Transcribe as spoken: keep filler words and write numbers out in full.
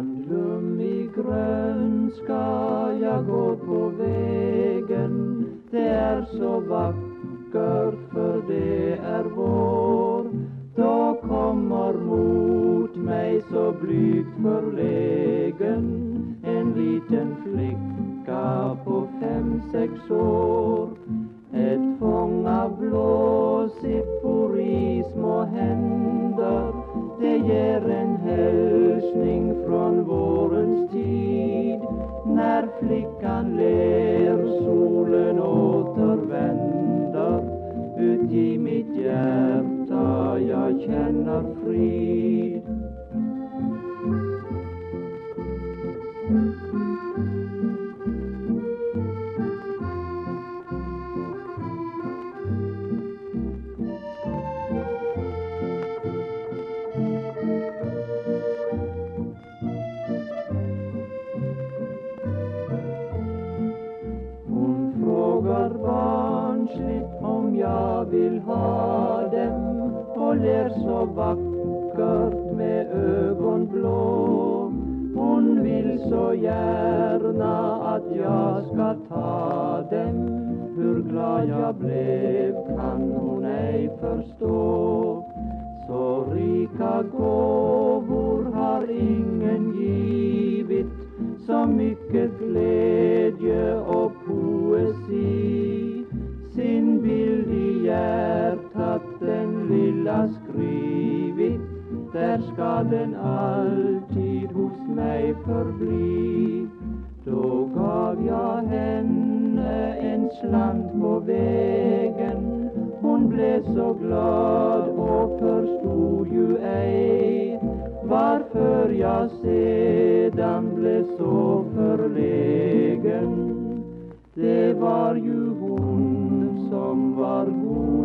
Bland lummig grönska jag går på vägen. Det är så vackert för det är vår. Då kommer mot mig så blygt förlägen en liten flicka på fem, sex år. Ett fång av blåsippor i små händer, det ger en hälsning från vårens tid. När flickan ler, solen återvänder. Ut i mitt hjärta jag känner frid. Barnsligt om jag vill ha dem och ler så vackert med ögon blå. Hon vill så gärna att jag ska ta dem. Hur glad jag blev kan hon ej förstå. Så rika gåvor har ingen givit, så mycket glädje och poesi. Sin bild i hjärtat den lilla skrivit, där ska den alltid hos mig förbli. Då gav jag henne en slant på vägen. Hon blev så glad och förstod ju ej varför jag sedan blev så förlägen. Det var ju hon som var god.